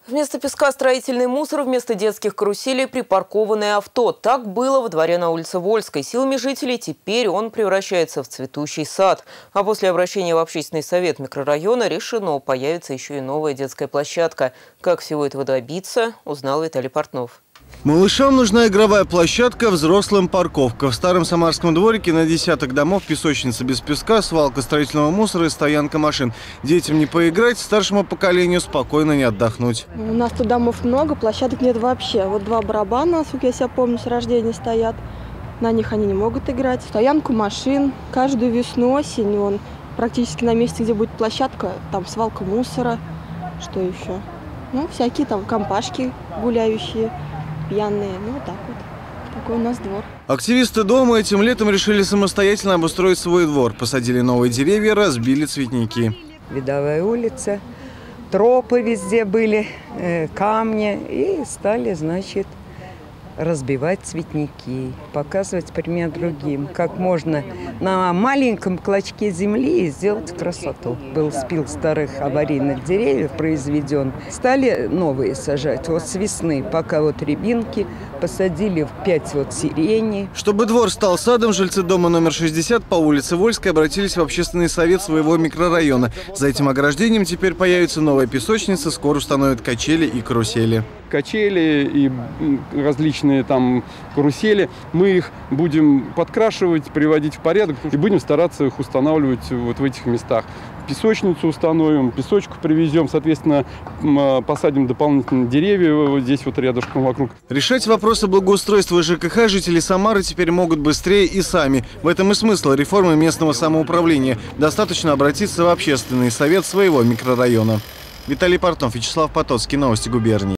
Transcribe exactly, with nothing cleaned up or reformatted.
Вместо песка строительный мусор, вместо детских каруселей припаркованное авто. Так было во дворе на улице Вольской. Силами жителей теперь он превращается в цветущий сад. А после обращения в общественный совет микрорайона решено, появится еще и новая детская площадка. Как всего этого добиться, узнал Виталий Портнов. Малышам нужна игровая площадка, взрослым парковка. В старом самарском дворике на десяток домов песочница без песка, свалка строительного мусора и стоянка машин. Детям не поиграть, старшему поколению спокойно не отдохнуть. У нас тут домов много, площадок нет вообще. Вот два барабана, насколько я себя помню, с рождения стоят. На них они не могут играть. Стоянку машин. Каждую весну, осень он практически на месте, где будет площадка, там свалка мусора. Что еще? Ну, всякие там компашки гуляющие. Пьяные, ну вот так вот. Такой у нас двор. Активисты дома этим летом решили самостоятельно обустроить свой двор. Посадили новые деревья, разбили цветники. Видовая улица, тропы везде были, э, камни. И стали, значит, разбивать цветники, показывать пример другим, как можно на маленьком клочке земли сделать красоту. Был спил старых аварийных деревьев произведен, стали новые сажать. Вот с весны, пока вот рябинки, посадили в пять вот сирени. Чтобы двор стал садом, жильцы дома номер шестьдесят по улице Вольской обратились в общественный совет своего микрорайона. За этим ограждением теперь появится новая песочница, скоро установят качели и карусели. Качели и различные там карусели, мы их будем подкрашивать, приводить в порядок и будем стараться их устанавливать вот в этих местах. Песочницу установим, песочку привезем, соответственно, посадим дополнительные деревья вот здесь вот рядышком вокруг. Решать вопросы благоустройства ЖКХ жители Самары теперь могут быстрее и сами. В этом и смысл реформы местного самоуправления. Достаточно обратиться в общественный совет своего микрорайона. Виталий Портнов, Вячеслав Потоцкий, новости губернии.